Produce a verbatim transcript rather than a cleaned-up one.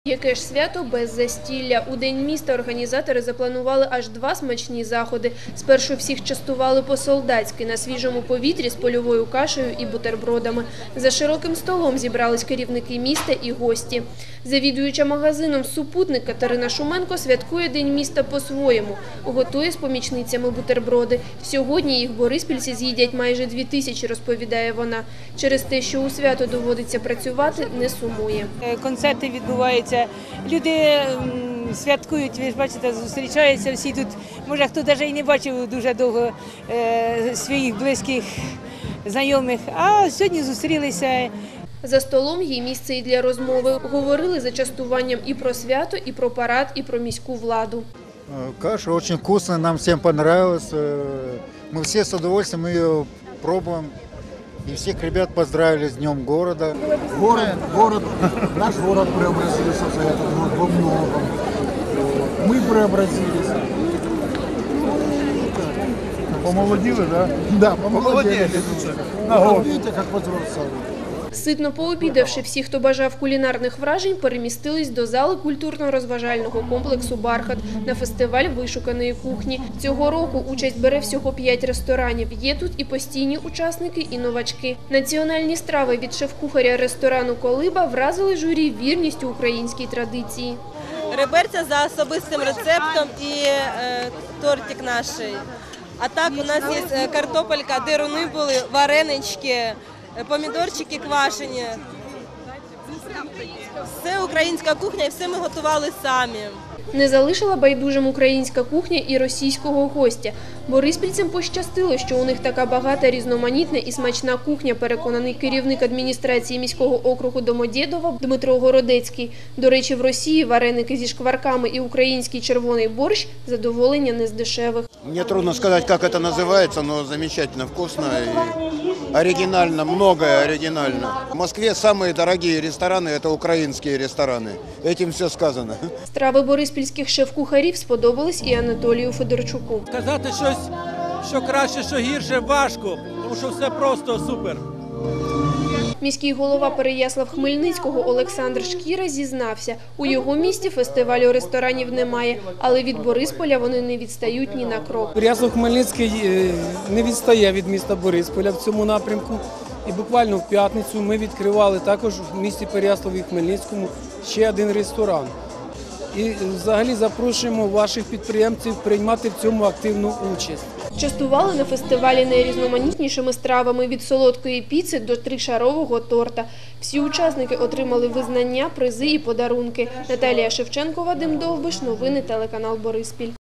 Яке ж свято без застілля? У День міста організатори запланували аж два смачні заходи. Спершу всіх частували по-солдатськи на свіжому повітрі з польовою кашею і бутербродами. За широким столом зібрались керівники міста і гості. Завідуюча магазином «Супутник» Катерина Шуменко святкує День міста по-своєму. Готує з помічницями бутерброди. Сьогодні їх бориспільці з'їдять майже дві тисячі, розповідає вона. Через те, що у свято доводиться працювати, не сумує. Концерти відбуваються, люди святкують, ви ж бачите, зустрічаються всі тут. Може, хто навіть і не бачив дуже довго е, своїх близьких знайомих, а сьогодні зустрілися. За столом є місце і для розмови. Говорили за частуванням і про свято, і про парад, і про міську владу. Каша очень вкусная, нам всем понравилась. Мы все с удовольствием ее пробуем. И всех ребят поздравили с Днем города. Город, город, наш город преобразился за этот год во многом. Мы преобразились. Помолодели, да? Да, помолодели. Ага. Видите, как возросло. Ситно пообідавши, всі, хто бажав кулінарних вражень, перемістились до зали культурно-розважального комплексу «Бархат» на фестиваль вишуканої кухні. Цього року участь бере всього п'ять ресторанів. Є тут і постійні учасники, і новачки. Національні страви від шеф-кухаря ресторану «Колиба» вразили журі вірністю українській традиції. Реберця за особистим рецептом і е, тортик наш. А так у нас є картопелька, дируни були, варенички, помідорчики квашені. Все українська кухня і все ми готували самі. Не залишила байдужим українська кухня і російського гостя. Бориспільцям пощастило, що у них така багата, різноманітна і смачна кухня, переконаний керівник адміністрації міського округу Домодєдова Дмитро Городецький. До речі, в Росії вареники зі шкварками і український червоний борщ – задоволення не з дешевих. Мне трудно сказать, как это называется, но замечательно вкусно и оригинально, многое оригинально. В Москве самые дорогие рестораны – это украинские рестораны. Этим все сказано. Страви бориспільських шеф-кухарів сподобались і Анатолію Федорчуку. Сказати щось, що краще, що гірше, важко, тому що все просто супер. Міський голова Переяслав-Хмельницького Олександр Шкіра зізнався, у його місті фестивалю ресторанів немає, але від Борисполя вони не відстають ні на крок. Переяслав-Хмельницький не відстає від міста Борисполя в цьому напрямку. І буквально в п'ятницю ми відкривали також в місті Переяславі-Хмельницькому ще один ресторан. І взагалі запрошуємо ваших підприємців приймати в цьому активну участь. Частували на фестивалі найрізноманітнішими стравами від солодкої піци до тришарового торта. Всі учасники отримали визнання, призи і подарунки. Наталія Шевченко, Вадим Довбиш, новини телеканал Бориспіль.